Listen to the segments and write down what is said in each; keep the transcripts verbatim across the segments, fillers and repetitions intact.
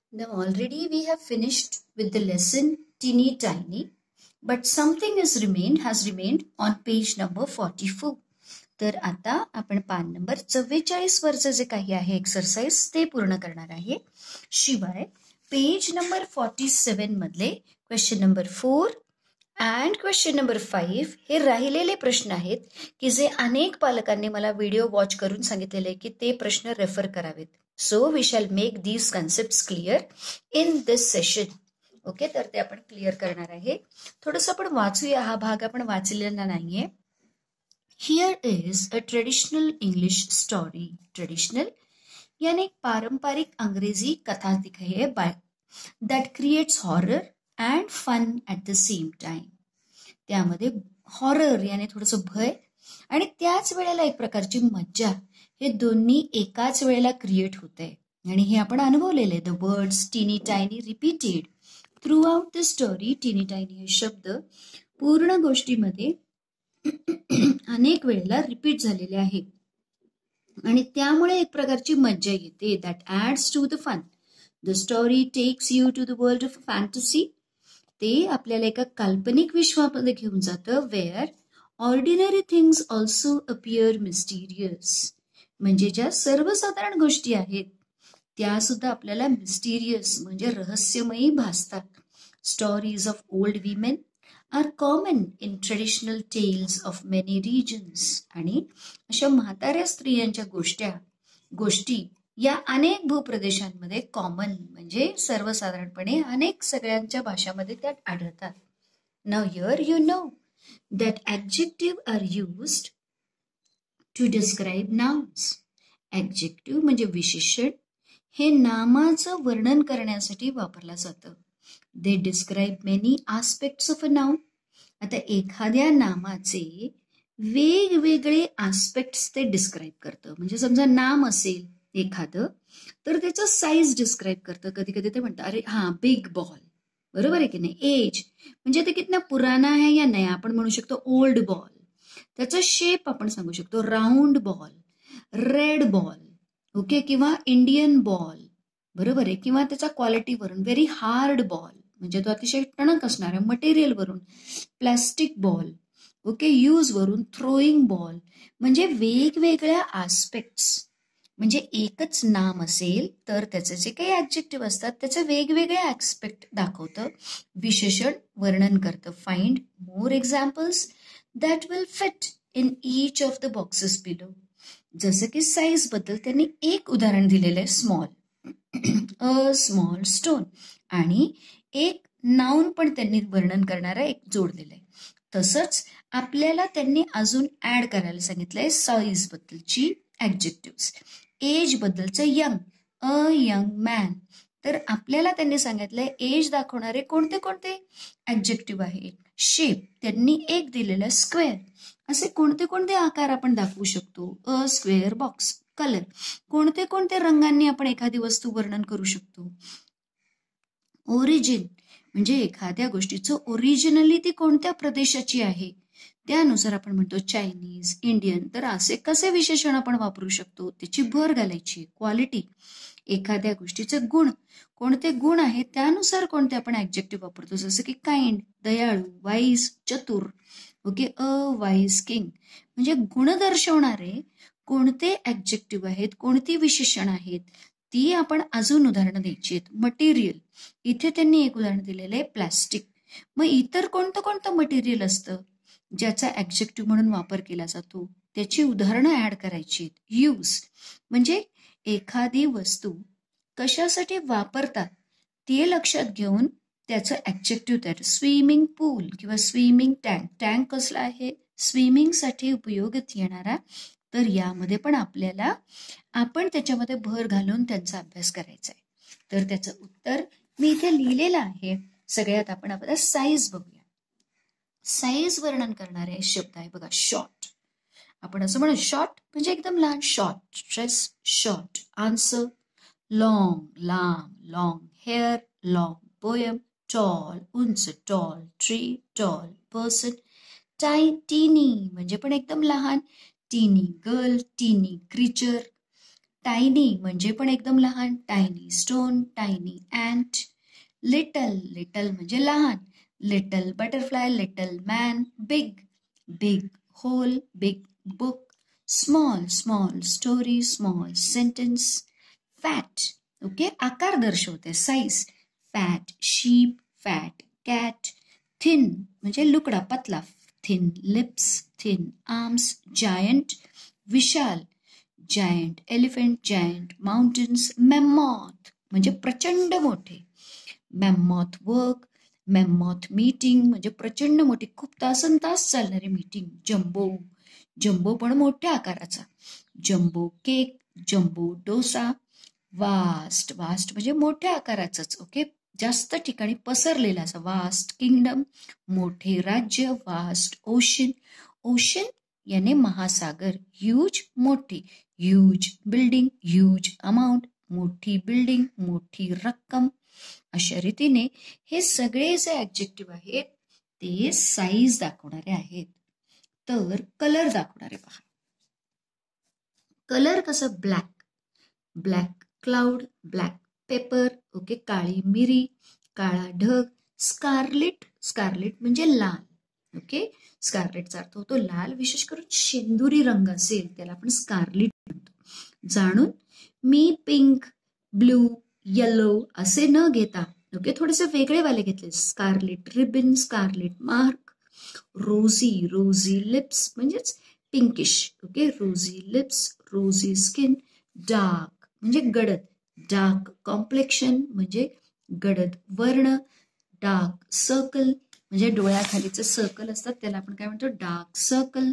Now already we have finished with the lesson teeny tiny, but something has remained has remained on page number forty-four. तर आता आपण पान number चव्वेचाळीस वरचं जे काही आहे एक्सरसाइज ते पूर्ण करणार आहे. शिवाय पेज नंबर फॉर्टी सेवन मधले question number four and question number five हे राहिलेले प्रश्न आहेत की जे अनेक पालकांनी मला व्हिडिओ वॉच करून सांगितलेले की ते प्रश्न रेफर करावेत. So we shall make these concept clear in this session. Okay, तर ते आपण क्लिअर करणार आहे. थोडंसं आपण वाचूया. हा भाग आपण वाचलेला नाहीये. Here is a traditional English story. Traditional यानी पारंपरिक अंग्रेजी कथा दिखाई है by that creates horror and fun at the same time. त्यामध्ये हॉरर यानी थोडंसं भय आणि त्याच वेळेला एक प्रकारची मज्जा हे दोन्ही एकाच वेळेला क्रिएट होत आहे आणि हे आपण अनुभवलेले. The words teeny tiny repeated throughout the story. Teeny tiny हे शब्द पूर्ण गोष्टीमध्ये अनेक वेळेला रिपीट झालेले आहे आणि त्यामुळे एक प्रकारची मज्जा येते. That adds to the fun. The story takes you to the world of fantasy. ते आपल्याला एका काल्पनिक विश्वामध्ये घेऊन जातं. Where ordinary things also appear mysterious. म्हणजे ज्या सर्वसाधारण गोष्टी आहेत त्या सुद्धा आपल्याला मिस्टिरियस म्हणजे रहस्यमयी भासतात. Stories of old women are common in traditional tales of many regions. आणि अशा म्हाताऱ्या स्त्रियांच्या गोष्ट्या गोष्टी या अनेक भूप्रदेशांमध्ये कॉमन म्हणजे सर्वसाधारणपणे अनेक सगळ्यांच्या भाषामध्ये त्या आढळतात. Now here you know that adjective are used to describe nouns. Adjective म्हणजे विशेषण हे नामाचं वर्णन करण्यासाठी वापरलं जातं. They describe many aspects of a noun. आता एखाद्या नामाचे वेगवेगळे आस्पेक्ट्स ते डिस्क्राईब करतं. म्हणजे समजा नाम असेल एखादं तर त्याचं साईज डिस्क्राईब करतं. कधी कधी ते म्हणतात अरे हा बिग बॉल, बरोबर आहे की नाही. एज म्हणजे ते कितना पुराना है या नया, आपण म्हणू शकतो ओल्ड बॉल. त्याचा शेप आपण सांगू शकतो round ball, red ball, okay, किंवा इंडियन बॉल, बरोबर आहे. किंवा त्याच्या क्वालिटीवरून व्हेरी हार्ड बॉल म्हणजे तो अतिशय टणक असणाऱ्या मटेरियलवरून, प्लास्टिक बॉल, ओके, यूज वरून, थ्रोईंग बॉल. म्हणजे वेगवेगळ्या आस्पेक्ट्स. म्हणजे एकच नाम असेल तर त्याचे जे काही ऍडजेक्टिव्ह असतात त्याचे वेगवेगळे ऍस्पेक्ट दाखवतं, विशेषण वर्णन करतं. Find more examples that will fit in each of the boxes below. जसं की साईज बद्दल त्यांनी एक उदाहरण दिलेलं आहे, स्मॉल, अ स्मॉल स्टोन, आणि एक नाउन पण त्यांनी वर्णन करणारा एक जोडलेलं आहे. तसंच आपल्याला त्यांनी अजून ऍड करायला सांगितलंय साईज बद्दलची ऍडजेक्टिव्ह. एज बद्दलचं यंग, अ यंग मॅन. तर आपल्याला त्यांनी सांगितलंय एज दाखवणारे कोणते कोणते ऍडजेक्टिव्ह आहेत. शेप त्यांनी एक दिलेला स्क्वेअर. असे कोणते कोणते आकार आपण दाखवू शकतो. A square box. कलर कोणते कोणते रंगांनी आपण एखादी वस्तू वर्णन करू शकतो. ओरिजिन म्हणजे एखाद्या गोष्टीचं ओरिजिनली ती कोणत्या प्रदेशाची आहे त्यानुसार आपण म्हणतो चायनीज, इंडियन. तर असे कसे विशेषण आपण वापरू शकतो त्याची भर घालायची. क्वालिटी एखाद्या गोष्टीचे गुण, कोणते गुण आहेत त्यानुसार कोणते आपण ऍडजेक्टिव्ह वापरतो. जसं की काइंड, दयाळू, वाईज, चतुर, ओके, अ वाईज किंग. म्हणजे गुण दर्शवणारे कोणते ऍडजेक्टिव्ह आहेत, कोणती विशेषण आहेत ती आपण अजून उदाहरणं द्यायची आहेत. मटेरियल इथे त्यांनी एक उदाहरण दिलेलं आहे प्लास्टिक. मग इतर कोणतं कोणतं मटेरियल असतं ज्याचा ऍडजेक्टिव्ह म्हणून वापर केला जातो त्याची उदाहरणं ऍड करायची आहेत. यूज म्हणजे एखादी वस्तू कशासाठी वापरतात ते लक्षात घेऊन त्याचं ऍडजेक्टिव्ह तयार. स्विमिंग पूल किंवा स्विमिंग टँक. टँक कसला आहे, स्विमिंगसाठी उपयोगात येणारा. तर यामध्ये पण आपल्याला आपण त्याच्यामध्ये भर घालून त्यांचा अभ्यास करायचा आहे. तर त्याचं उत्तर मी इथे लिहिलेलं आहे. सगळ्यात आपण आपला साईज बघूया. साईज वर्णन करणारे शब्द आहे बघा, शॉर्ट. आपण असं म्हणू शॉर्ट म्हणजे एकदम लहान, short. Stress short. Answer long, लांब, long. Hair long. Poem tall, उंच, tall. Tree tall. Person tie teeny म्हणजे पण एकदम लहान. टीनी गर्ल, टीनी क्रिचर. टायनी म्हणजे पण एकदम लहान, tiny stone, tiny ant. Little, little म्हणजे लहान, little butterfly, little man. Big, big hole, big book. Small, small story, small sentence. Fat, okay, आकार दर्शवते, size. Fat sheep, fat cat. Thin म्हणजे लुकडा, पतला, thin lips, thin arms. Giant विशाल, giant elephant, giant mountains. Mammoth म्हणजे प्रचंड मोठे, मॅमॉथ work, मॅमॉथ meeting म्हणजे प्रचंड मोठी, खूप तासन तास चालणारी मीटिंग. जम्बो, जम्बो पण मोठ्या आकाराचा. Jumbo cake, jumbo dosa. Vast, vast म्हणजे मोठ्या आकाराचंच, ओके, जास्त ठिकाणी पसरलेला असा. वास्ट किंगडम, मोठे राज्य. वास्ट ओशन, ओशन याने महासागर. ह्यूज मोठी, ह्यूज बिल्डिंग, ह्यूज अमाऊंट, मोठी बिल्डिंग, मोठी रक्कम. अशा रीतीने हे सगळे जे ऍडजेक्टिव्ह आहेत ते साईज दाखवणारे आहेत. तर कलर दाखवणारे पहा. कलर कसं, black, black cloud, black paper, okay, काळी मिरी, काळा ढग. स्कारलेट, स्कारलेट म्हणजे लाल, ओके, स्कारलेटचा अर्थ होतो लाल, विशेष करून शेंदुरी रंग असेल त्याला आपण स्कारलेट म्हणतो. जाणून मी पिंक, ब्लू, येलो असे न घेता, ओके, थोडेसे वेगळे वाले घेतले. Scarlet ribbon, scarlet mark. Rosy, rosy lips म्हणजेच pinkish, okay, rosy lips, rosy skin. Dark म्हणजे गडद, डार्क कॉम्प्लेक्शन म्हणजे गडद वर्ण. डार्क सर्कल म्हणजे डोळ्याखालीचं सर्कल असतात त्याला आपण काय म्हणतो, डार्क सर्कल.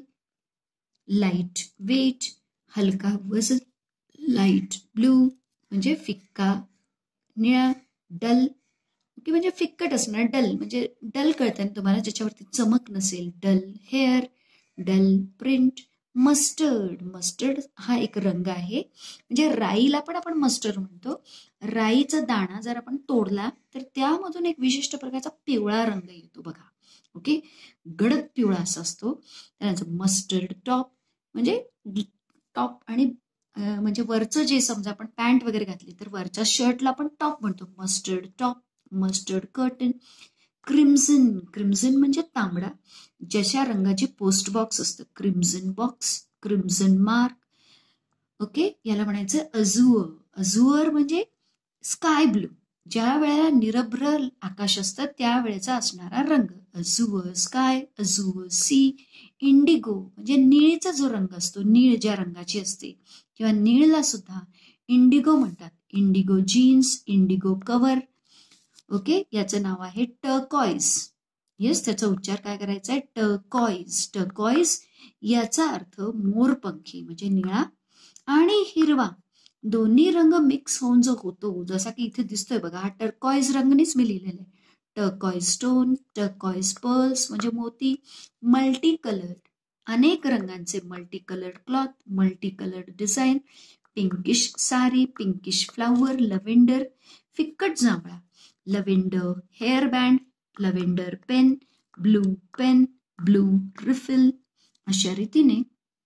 लाईट वेट, हलका वजन. लाईट ब्लू म्हणजे फिक्का निळा. डल, ओके, म्हणजे फिक्कट असणार. डल म्हणजे डल कळतं ना तुम्हाला, ज्याच्यावरती चमक नसेल. Dull hair, dull print. Mustard, mustard हा एक रंग आहे, म्हणजे राईला पण आपण मस्टर्ड म्हणतो. राईचा दाणा जर आपण तोडला तर त्यामधून एक विशिष्ट प्रकारचा पिवळा रंग येतो बघा, ओके, गडद पिवळा असा असतो. त्यानंतर मस्टर्ड टॉप म्हणजे टॉप आणि म्हणजे वरचं जे समजा आपण पॅन्ट वगैरे घातली तर वरच्या शर्टला आपण टॉप म्हणतो. Mustard top, mustard curtain. Crimson, crimson म्हणजे तांबडा, जशा रंगाची पोस्ट बॉक्स असतं. Crimson box, crimson mark, okay, याला म्हणायचं अझुअर. अझुअर म्हणजे स्काय ब्लू, ज्या वेळेला निरभ्र आकाश असतं त्यावेळेचा असणारा रंग. Azure sky, azure sea. Indigo म्हणजे निळीचा जो रंग असतो, निळ ज्या रंगाची असते किंवा निळला सुद्धा इंडिगो म्हणतात. Indigo jeans, indigo cover, okay, याचं नाव आहे टर्कॉइज. येस, त्याचा उच्चार काय करायचा आहे, टर्कॉइज. टर्कॉइज याचा अर्थ मोरपंखी म्हणजे निळा आणि हिरवा दोन्ही रंग मिक्स होऊन जो होतो, जसा की इथे दिसतोय बघा, हा टर्कॉइज रंगनेच मी लिहिलेला आहे. टर्कॉइज स्टोन, टर्कॉइज पर्ल्स म्हणजे मोती. मल्टी कलर्ड अनेक रंगांचे, multi coloured cloth, multi coloured design. Pinkish sari, pinkish flower. Lavender फिक्कट जांभळा, lavender hair band, lavender pen, blue pen, blue refill. अशा रीतीने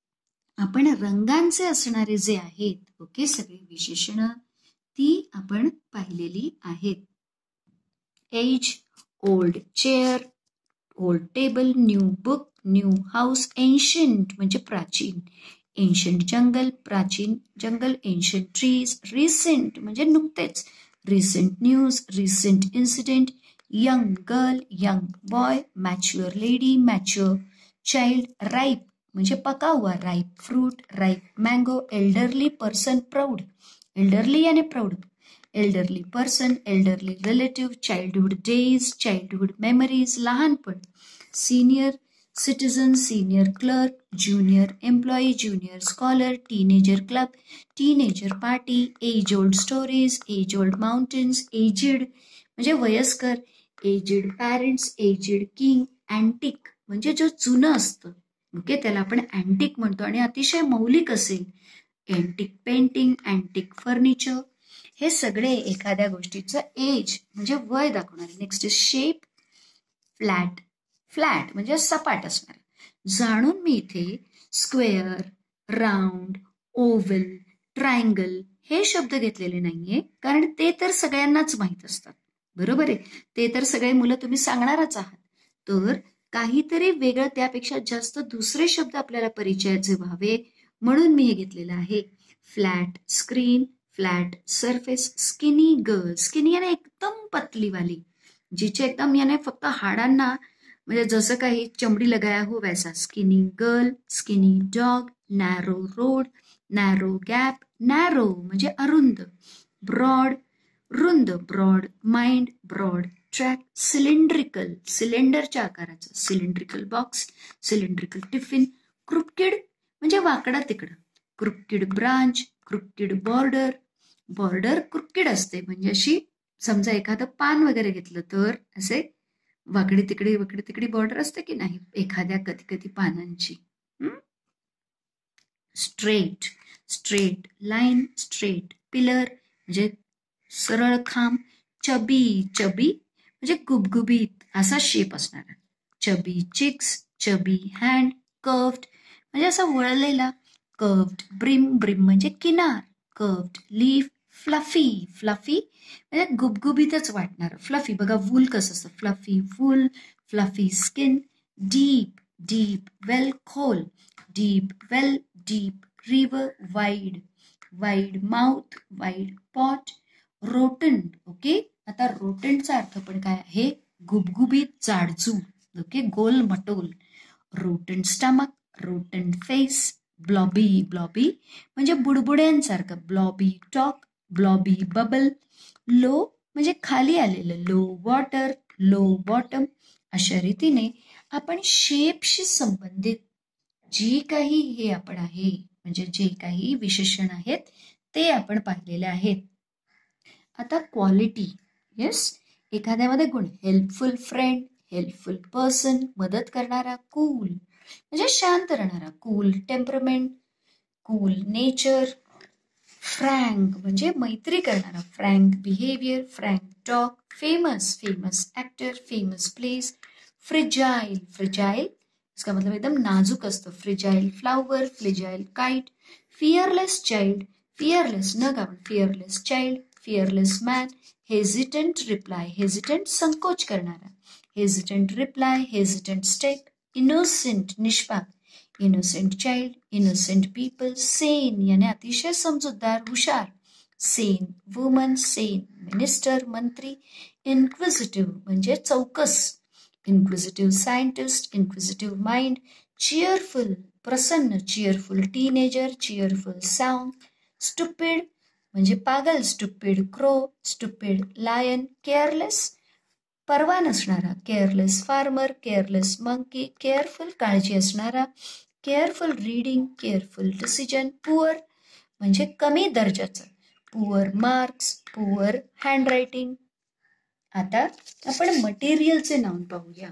आपण रंगांचे असणारे जे आहेत, ओके, सगळी विशेषणं ती आपण पाहिलेली आहेत. Age, old chair, old table. New book, new house. Ancient म्हणजे प्राचीन, एन्शंट जंगल, प्राचीन जंगल. Ancient trees. रिसेंट म्हणजे नुकतेच, recent news, recent incident. Young girl, young boy. Mature lady, mature child. Ripe म्हणजे पका हुआ, ripe fruit, ripe mango. Elderly person, proud, elderly याने proud. Elderly person, elderly relative. Childhood days, childhood memories, लहानपण. Senior citizen, senior clerk. Junior employee, junior scholar. Teenager club, teenager party. Age old stories, age old mountains. Aged म्हणजे वयस्कर, aged parents, aged king. Antique म्हणजे जो जुनं असतं, okay, त्याला आपण antique म्हणतो आणि अतिशय मौलिक असेल. Antique painting, antique furniture. हे सगळे एखाद्या गोष्टीचं एज म्हणजे वय दाखवणारे. Next is shape, flat, flat म्हणजे सपाट असणार. जाणून मी इथे स्क्वेअर, राऊंड, ओव्हल, ट्रायंगल हे शब्द घेतलेले नाहीये, कारण ते तर सगळ्यांनाच माहीत असतात. बरोबर आहे, ते तर सगळे मुलं तुम्ही सांगणारच आहात. तर काहीतरी वेगळं, त्यापेक्षा जास्त दुसरे शब्द आपल्याला परिचयाचे व्हावे म्हणून मी हे घेतलेलं आहे. Flat screen, flat surface, skinny girl. Skinny याने एकदम पतलीवाली, जिचे एकदम याने फक्त हाडांना म्हणजे जसं काही चमडी लगाया हो वैसा. Skinny girl, skinny dog, narrow road, narrow gap. Narrow म्हणजे अरुंद, ब्रॉड रुंद, broad mind, broad track. Cylindrical, सिलेंडरच्या आकाराचं, cylindrical box, cylindrical tiffin. Crooked म्हणजे वाकडा तिकडं, crooked branch, crooked border. Border crooked असते, म्हणजे अशी समजा एखादं पान वगैरे घेतलं तर असे वाकडी तिकडे वाकडी तिकडे बॉर्डर असते की नाही एखाद्या कधी कधी पानांची. Straight, straight line, straight pillar म्हणजे सरळ खांब. चबी, चबी म्हणजे गुबगुबीत असा शेप असणारा. Chubby cheeks, chubby hand. Curved म्हणजे असा वळलेला, कर्व्ड ब्रिम, ब्रिम म्हणजे किनार. Curved leaf. फ्लफी, फ्लफी म्हणजे गुबगुबीतच वाटणार. फ्लफी बघा, वूल कसं असतं, fluffy wool, fluffy skin. Deep, deep well खोल, deep well, deep river. Wide, wide mouth, wide pot. Rotund, okay. आता रोटंटचा अर्थ पण काय आहे, गुबगुबीत, जाडजूड, ओके, गोल मटोल. रोटंट स्टमक, रोटंट फेस. ब्लॉबी, ब्लॉबी म्हणजे बुडबुड्यांसारखं, blobby talk, blobby bubble. Low म्हणजे खाली आलेलं, लो वॉटर, लो बॉटम. अशा रीतीने आपण शेपशी संबंधित जी काही हे आपण आहे म्हणजे जे काही विशेषण आहेत ते आपण पाहिलेले आहेत. आता क्वालिटी, येस, एखाद्यामध्ये गुण. हेल्पफुल फ्रेंड, हेल्पफुल पर्सन, मदत करणारा. कूल म्हणजे शांत राहणारा, cool temperament, cool nature. Frank म्हणजे मैत्री करणारा, frank behaviour, frank talk. Famous, famous actor, famous place. Fragile, fragile इसका मतलब एकदम नाजूक असतं, fragile flower, fragile kite. Fearless child, fearless न घाबरून, fearless child. Fearless man. Hesitant reply, hesitant संकोच करणारा, hesitant reply, hesitant step. Innocent निष्पाप, innocent child, innocent people. Sane याने अतिशय समजूतदार, हुशार. सेन वुमन, सेन मिनिस्टर, मंत्री. इन्क्विजिटिव्ह म्हणजे चौकस, inquisitive scientist, inquisitive mind. Cheerful प्रसन्न, cheerful teenager, cheerful sound. Stupid म्हणजे पागल, stupid crow, stupid lion. Careless परवा नसणारा, careless farmer, careless monkey. Careful काळजी असणारा, careful reading, careful decision. Poor म्हणजे कमी दर्जाचं, पुअर मार्क्स, पुअर हँडरायटिंग. आता आपण मटेरियलचे नाव पाहूया.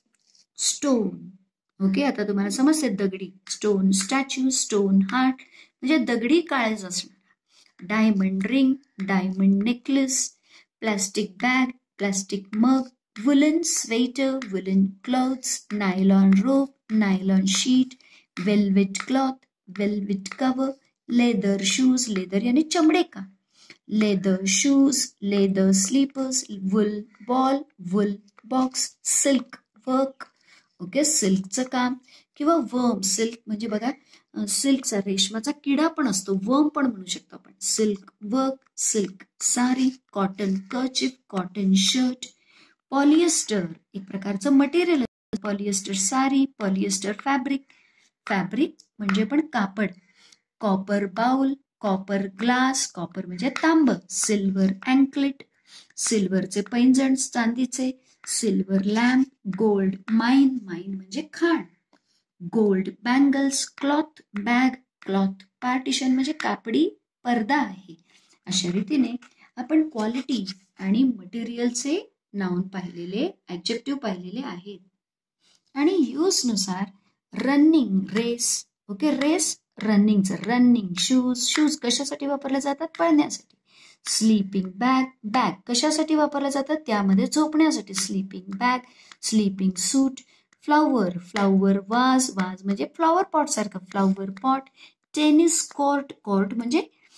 स्टोन, ओके, आता तुम्हाला समजते दगडी. स्टोन स्टॅच्यू, स्टोन हार्ट म्हणजे दगडी काळज असणार. Diamond ring, diamond necklace. Plastic bag, plastic mug. Woollen sweater, woollen clothes. Nylon rope, nylon sheet. Velvet cloth, velvet cover. Leather shoes, leather यानी चमडे का, leather shoes, leather slippers. Wool ball, wool box. Silk work, okay, सिल्कचं काम किंवा वर्म. Silk म्हणजे बघा सिल्कचा रेशमाचा किडा पण असतो, वर्म पण म्हणू शकतो आपण. Silk work, silk sari. Cotton kerchief, cotton shirt. Polyester एक प्रकारचं material, polyester sari, polyester fabric, fabric म्हणजे पण कापड. Copper bowl, copper glass, copper म्हणजे तांब. सिल्वर अँकलेट, सिल्वरचे पैंजण चांदीचे. Silver lamp. Gold mine, mine म्हणजे खाण. Gold bangles. Cloth bag, cloth partition म्हणजे कापडी पडदा आहे. अशा रीतीने आपण क्वालिटी आणि मटेरियलचे नाउन पाहिलेले, ऍडजेक्टिव्ह पाहिलेले आहेत. आणि यूज नुसार रनिंग रेस, ओके, रेस रनिंगचं. रनिंग शूज, शूज कशासाठी वापरले जातात, पळण्यासाठी. स्लीपिंग बॅग, बॅग कशासाठी वापरले जातात, त्यामध्ये झोपण्यासाठी. Sleeping bag, sleeping suit. Flower, flower vase, vase म्हणजे फ्लॉवर पॉट सारखं, flower pot. Tennis court, court म्हणजे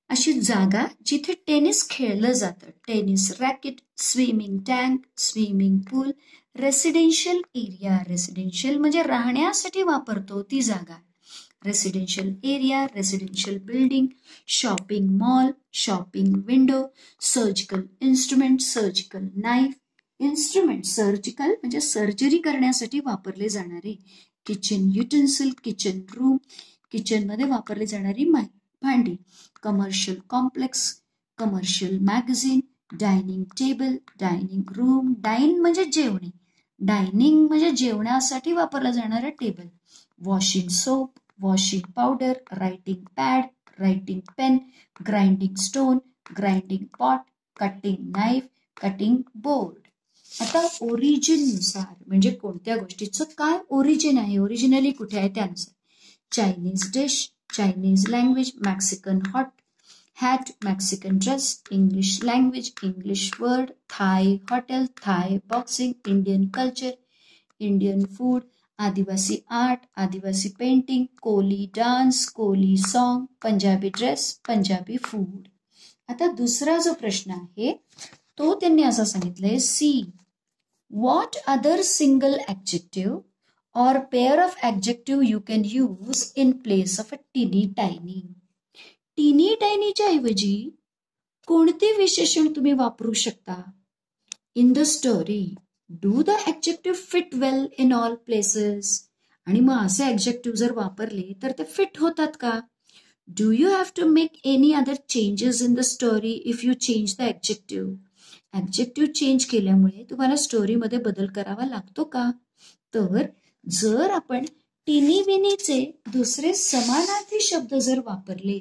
अशी जागा जिथे टेनिस खेळलं जातं. Tennis racket, swimming tank, swimming pool, residential area. Residential म्हणजे राहण्यासाठी वापरतो ती जागा. Residential area, residential building, shopping mall, shopping window, surgical instrument, surgical knife. Instrument surgical म्हणजे सर्जरी करण्यासाठी वापरले जाणारे. किचन युटेन्सिल, किचन रूम, किचनमध्ये वापरली जाणारी भांडी. Commercial complex, commercial magazine, dining table, dining room. Dine म्हणजे जेवणे, डायनिंग म्हणजे जेवण्यासाठी वापरला जाणारा table. Washing soap, washing powder, writing pad, writing pen, grinding stone, grinding pot, cutting knife, cutting board. आता ओरिजिननुसार म्हणजे कोणत्या गोष्टीचं काय ओरिजिन आहे, ओरिजिनली कुठे आहे त्यानुसार. Chinese dish, Chinese language, Mexican hot hat, Mexican dress, English language, English word, Thai hotel, Thai boxing, Indian culture, Indian food, Adivasi art, Adivasi painting, Koli dance, Koli song, Punjabi dress, Punjabi food. आता दुसरा जो प्रश्न आहे तो त्यांनी असा सांगितलंय, see what other single adjective or pair of adjective you can use in place of a teeny tiny. teeny tiny च्या ऐवजी कोणते विशेषण तुम्ही वापरू शकता? in the story do the adjective fit well in all places. आणि मग असे adjective जर वापरले तर ते फिट होतात का? do you have to make any other changes in the story if you change the adjective. Objective change केल्यामुळे तुम्हाला स्टोरीमध्ये बदल करावा लागतो का? तर जर आपण टिनी विनीचे दुसरे समानार्थी शब्द जर वापरले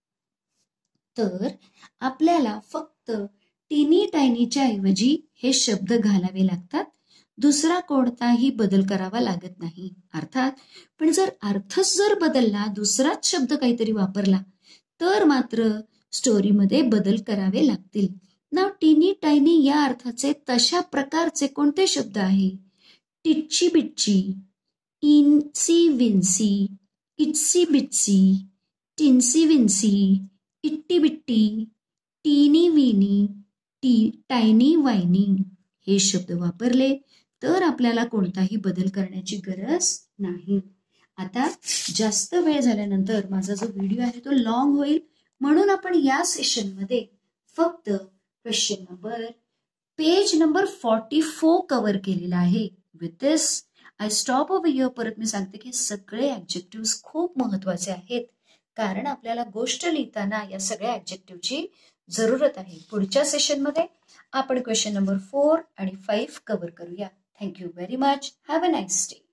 तर आपल्याला फक्त टिनी टायनीच्या ऐवजी हे शब्द घालावे लागतात. दुसरा कोणताही बदल करावा लागत नाही. अर्थात पण जर अर्थच जर बदलला, दुसराच शब्द काहीतरी वापरला तर मात्र स्टोरीमध्ये बदल करावे लागतील. नाव टिनी टायनी या अर्थाचे तशा प्रकारचे कोणते शब्द आहे? टिच्ची बिच्ची, incy wincy, itsy bitsy, teensy weensy, itty bitty, teeny weeny, T tiny वायनी हे शब्द वापरले तर आपल्याला कोणताही बदल करण्याची गरज नाही. आता जास्त वेळ झाल्यानंतर माझा जो व्हिडिओ आहे तो लॉंग होईल, म्हणून आपण या सेशनमध्ये फक्त question number page number forty four cover केलेला आहे. With this I stop over here. परत मी सांगते की सगळे ऍब्जेक्टिव्ह खूप महत्वाचे आहेत, कारण आपल्याला गोष्ट लिहिताना या सगळ्या ऍब्जेक्टिव्हची जरूरत आहे. पुढच्या सेशनमध्ये आपण क्वेश्चन नंबर फोर आणि फाईव्ह कव्हर करूया. Thank you very much. Have a nice day.